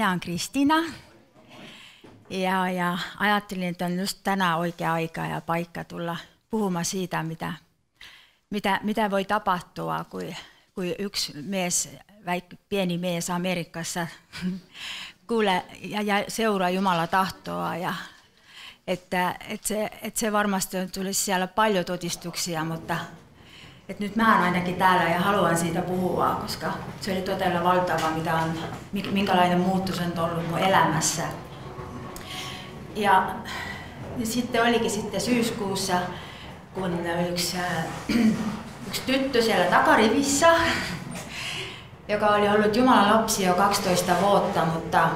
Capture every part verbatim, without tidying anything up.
Minä olen Kristiina ja, ja ajattelin, että on just tänään oikea aika ja paikka tulla puhumaan siitä, mitä, mitä, mitä voi tapahtua, kun, kun yksi mies, vaikka pieni mies Amerikassa, kuulee ja, ja seuraa Jumalan tahtoa. Ja, että, että, se, että se varmasti tulisi siellä paljon todistuksia, mutta että nyt mä oon ainakin täällä ja haluan siitä puhua, koska se oli todella valtava, mitä on, minkälainen muutos on ollut mun elämässä. Ja, ja sitten olikin sitten syyskuussa, kun yksi, yksi tyttö siellä takarivissä, joka oli ollut Jumalan lapsi jo kaksitoista vuotta, mutta,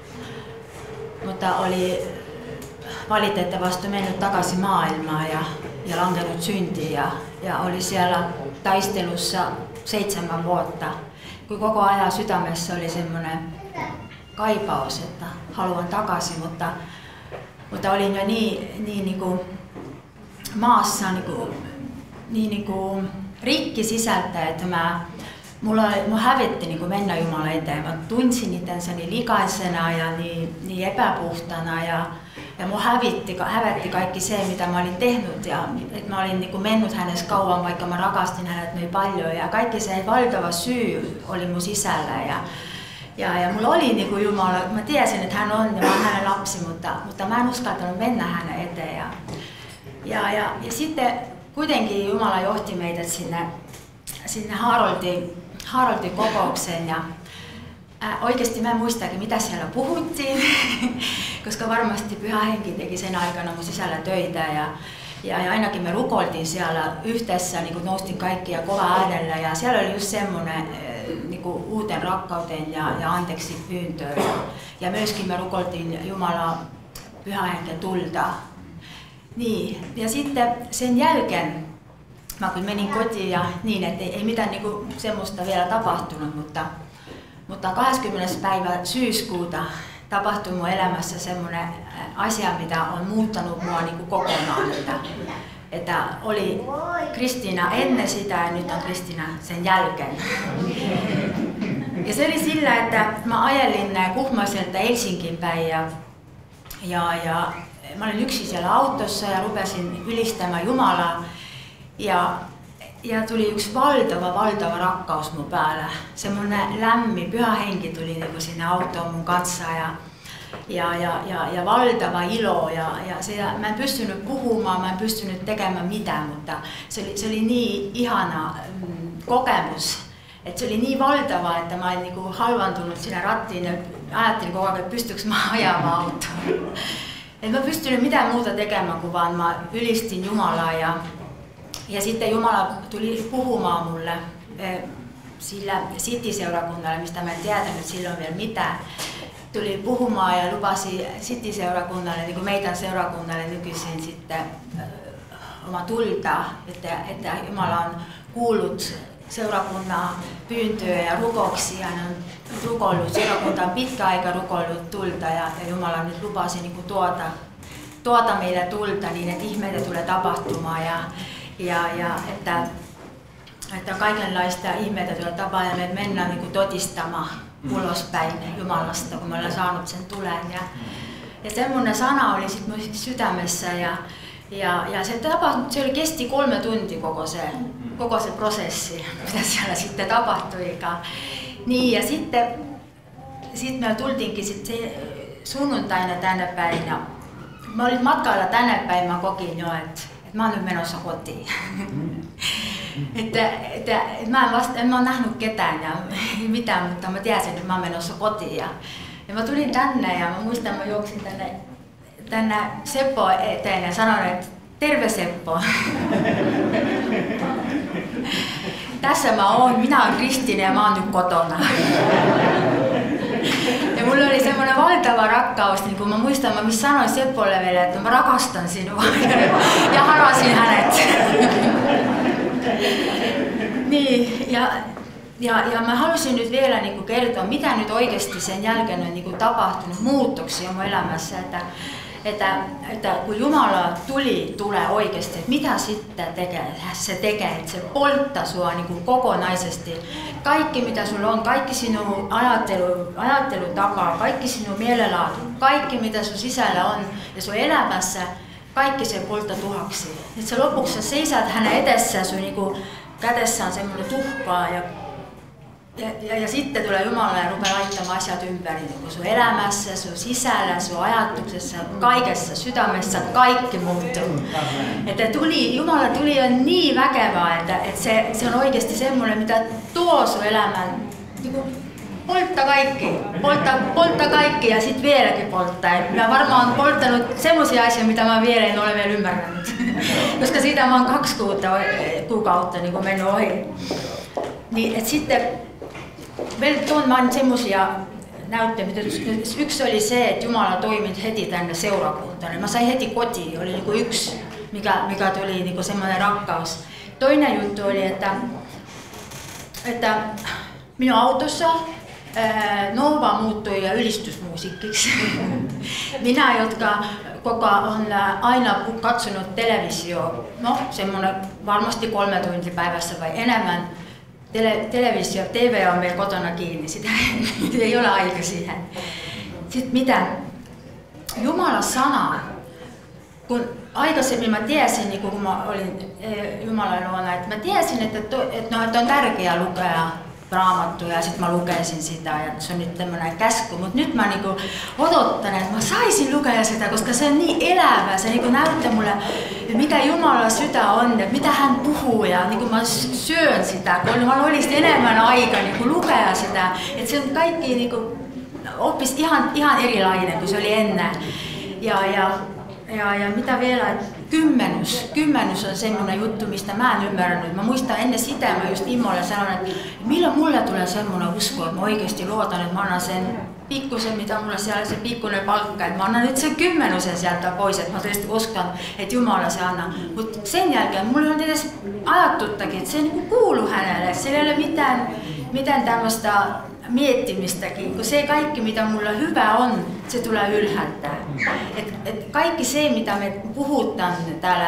mutta oli valitettavasti mennyt takaisin maailmaan ja, ja langennut syntiin ja, ja oli siellä taistelussa seitsemän vuotta. Kun koko ajan sydämessä oli semmoinen kaipaus, että haluan takaisin, mutta, mutta olin jo niin, niin, niin kuin maassa niin, kuin, niin, niin kuin rikki sisältä, että mä, mulla, mulla hävetti niin kuin mennä Jumalan eteen. Mä tunsin itsensä likaisena ja niin, niin epäpuhtana. Ja, Ja mua hävitti, hävetti kaikki se, mitä mä olin tehnyt ja että mä olin niin kuin mennyt hänessä kauan, vaikka mä rakastin hänet niin paljon ja kaikki se valtava syy oli mun sisällä ja, ja, ja mulla oli niin kuin Jumala, mä tiesin, että hän on ja mä oon hänen lapsi, mutta, mutta mä en uskaltanut mennä hänen eteen ja, ja, ja, ja sitten kuitenkin Jumala johti meitä sinne, sinne Haroldin, Haroldin kokoukseen ja Äh, oikeasti mä en muistakin, mitä siellä puhuttiin, koska varmasti Pyhä Henki teki sen aikana mun sisällä töitä ja, ja, ja ainakin me rukoiltiin siellä yhdessä, niin kuin noustiin kaikkia kova äänellä ja siellä oli just semmoinen äh, niin kuin uuteen rakkauteen ja, ja anteeksi pyyntöön ja, ja myöskin me rukoiltiin Jumalan Pyhä Henken tulta. Niin. Ja sitten sen jälkeen mä kun menin kotiin ja niin, että ei, ei mitään niin kuin semmoista vielä tapahtunut, mutta Mutta kahdeskymmenes päivä syyskuuta tapahtui mun elämässä semmoinen asia, mitä on muuttanut mua niin kuin kokonaan. Että, että oli Kristiina ennen sitä ja nyt on Kristiina sen jälkeen. Ja se oli sillä, että mä ajelin Kuhmoiselta Helsinkiin päin ja, ja, ja mä olin yksin siellä autossa ja rupesin ylistämään Jumalaa. Ja, Ja tuli yksi valtava, valtava rakkaus mun päällä. Semmoinen lämmin, Pyhä Henki tuli niin sinne autoon mun kanssa ja, ja, ja, ja, ja valtava ilo. Ja, ja se, mä en pystynyt puhumaan, mä en pystynyt tekemään mitään, mutta se oli, se oli niin ihana mm, kokemus. Että se oli niin valtava, että mä olin niin kuin halvantunut siinä rattiin ja ajattelin koko ajan, että pystyykö mä ajamaan autoon. Et mä pystynyt mitään muuta tekemään, kuin vaan mä ylistin Jumalaa. Ja, Ja sitten Jumala tuli puhumaan mulle eh, sillä City-seurakunnalle, mistä mä en tiedänyt silloin vielä mitään. Tuli puhumaan ja lupasi City-seurakunnalle, niin kuin meidän seurakunnalle nykyisin sitten eh, oma tulta, että, että Jumala on kuullut seurakunnan pyyntöjä ja rukouksia. Hän on rukoillut, seurakunta on pitkä aika rukoillut tulta ja, ja Jumala nyt lupasi niin kuin tuota, tuota meille tulta niin, että ihmeitä tulee tapahtumaan. Ja, Ja, ja että, että kaikenlaista ihmeitä tulee tapaan ja me mennään niin kuin todistamaan ulospäin Jumalasta, kun me ollaan saanut sen tulen. Ja, ja semmoinen sana oli sitten mun sydämessä ja, ja, ja se, tapahtui, se oli, kesti kolme tuntia koko se, koko se prosessi, mitä siellä sitten tapahtuikaan. Niin, ja sitten sit me tultiinkin sit se sunnuntaina tänne päin. Ja mä olin matkalla tänne päin, mä kokin jo, että mä oon nyt menossa kotiin. että, että, että mä, en vasta, en mä ole nähnyt ketään ja mitään, mutta mä tiesin, että mä oon menossa kotiin. Ja, ja mä tulin tänne ja mä muistan, että mä juoksin tänne, tänne Seppo eteen ja sanoin, että terve Seppo. Tässä mä oon, minä oon Kristiina ja mä oon nyt kotona. Ja mulla oli semmoinen valtava rakkaus, niin kun mä muistan, mä sanoin Seppolle vielä, että mä rakastan sinua ja harasin hänet. niin, ja, ja, ja mä halusin nyt vielä niin kuin kertoa, mitä nyt oikeasti sen jälkeen on niin kuin tapahtunut muutoksia mun elämässä. Että, että, että kun Jumala tuli tulee oikeasti, että mitä sitten tekee, se tekee, että se polttaa sua niin kuin kokonaisesti. Kaikki mitä sulla on, kaikki sinun ajattelu, ajattelutapaa, kaikki sinun mielenlaatu, kaikki mitä sun sisällä on ja sun elämässä, kaikki se polttaa tuhaksi. Että se lopuksi sä seisät hänen edessään, sun niin kuin kädessä on semmoinen tuhkaa ja Ja, ja, ja sitten tulee Jumala ja rupeaa laittamaan asiat ympäri, niin sun elämässä, sun sisällä, sun ajatuksessa, kaikessa, sydämessä, kaikki muuttuu. Että tuli, Jumala tuli jo niin väkevää, että, että se, se on oikeasti semmoinen, mitä tuo sun elämän, niin kuin polttaa kaikki, polttaa, polttaa kaikki ja sitten vieläkin polttaa. Mä varmaan olen polttanut semmoisia asioita, mitä mä vielä en ole vielä ymmärtänyt, koska siitä mä oon kaksi kuukautta, kuukautta niin mennyt ohi. Niin, et sitten tuon mä semmoisia näytteitä. Yksi oli se, että Jumala toimi heti tänne seurakuntaan. Mä sain heti kotiin, oli niinku yksi, mikä, mikä tuli niinku semmoinen rakkaus. Toinen juttu oli, että, että minun autossa ää, Nova muuttui ylistysmuusikkiksi. Minä, jotka koko on aina katsonut televisio, no semmoinen varmasti kolme tuntia päivässä vai enemmän. Tele, televisio, T V on meillä kotona kiinni, sitä ei ole aika siihen. Sitten mitä? Jumalan sana. Kun aikaisemmin mä tiesin, niin kun mä olin Jumalan luona, että mä tiesin, että, to, että, no, että on tärkeää lukea Raamattua ja sitten mä lukesin sitä ja se on nyt tämmöinen käsky, mutta nyt mä niinku odotan, että mä saisin lukea sitä, koska se on niin elävä, se niinku näyttää mulle, mitä Jumalan sydän on, että mitä hän puhuu ja niinku mä syön sitä, kun mä olisi enemmän aikaa niinku lukea sitä, että se on kaikki niinku oppisi ihan, ihan erilainen kuin se oli ennen. Ja, ja, ja, ja mitä vielä, kymmenys. Kymmenys on semmoinen juttu, mistä mä en ymmärränyt. Mä muistan ennen sitä, mä just Immolle sanoin, että milloin mulle tulee semmoinen usko, että mä oikeasti luotan, että mä annan sen pikkusen, mitä mulla siellä se pikkuinen palkka, että mä annan nyt sen kymmenysen sieltä pois, että mä tietysti uskon, että Jumala se anna. Mutta sen jälkeen mulla on edes ajattuttakin, että se niinku kuuluu hänelle, siellä ei ole mitään, mitään tämmöistä miettimistäkin, kun se kaikki mitä mulla hyvä on, se tulee ylhäältä. Et, et kaikki se mitä me puhutaan täällä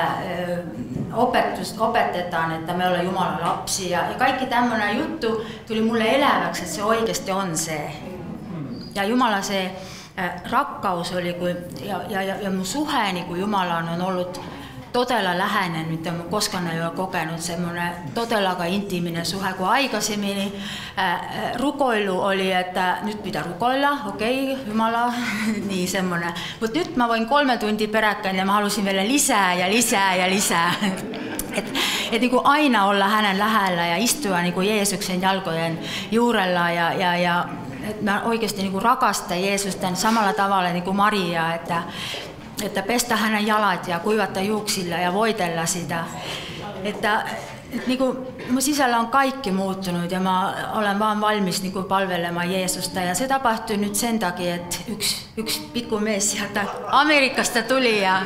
opetus, opetetaan, että me ollaan Jumalan lapsia ja kaikki tämmöinen juttu tuli mulle eläväksi, että se oikeasti on se. Ja Jumala se rakkaus oli, kun, ja, ja, ja mun suheeni kun Jumalaan on ollut todella läheinen, mitä mä koskaan ei ole kokenut, semmoinen todella intiiminen suhe kuin aikaisemmin. Niin, ää, rukoilu oli, että nyt pitää rukoilla, okei, okay, Jumala, niin semmoinen. Mutta nyt mä voin kolme tuntia peräkkäin ja mä halusin vielä lisää ja lisää ja lisää. Että et niin aina olla hänen lähellä ja istua niin kuin Jeesuksen jalkojen juurella ja, ja, ja että mä oikeasti niin kuin rakastan Jeesusta samalla tavalla niin kuin Mariaa, että että pestä hänen jalat ja kuivattaa juuksilla ja voitella sitä. Että, että niin kuin, mun sisällä on kaikki muuttunut ja mä olen vaan valmis niin kuin palvelemaan Jeesusta. Ja se tapahtui nyt sen takia, että yksi, yksi pikku mies sieltä Amerikasta tuli ja,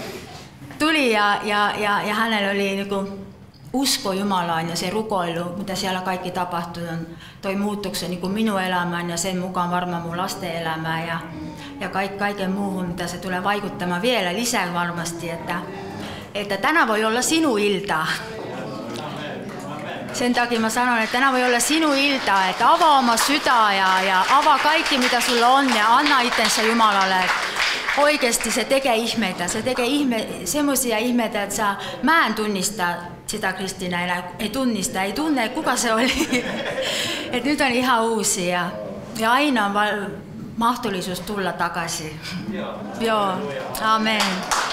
tuli ja, ja, ja, ja hänellä oli niin kuin usko Jumalaan ja se rukoilu, mitä siellä kaikki tapahtui, on, toi muutoksen niin kuin minun elämään ja sen mukaan varmaan mun lasten elämään ja, ja kaik, kaiken muuhun, mitä se tulee vaikuttamaan vielä lisää varmasti, että, että tänään voi olla sinun ilta. Sen takia mä sanon, että tänään voi olla sinun ilta, että avaa oma sydän ja, ja avaa kaikki mitä sulla on ja anna itsensä Jumalalle. Oikeasti se tekee ihmeitä, se tekee ihme, semmoisia ihmeitä, että sä, mä en tunnista sitä Kristiina enää, ei tunnista, ei tunne kuka se oli. Et nyt on ihan uusi ja, ja aina on mahdollisuus tulla takaisin. Joo, amen.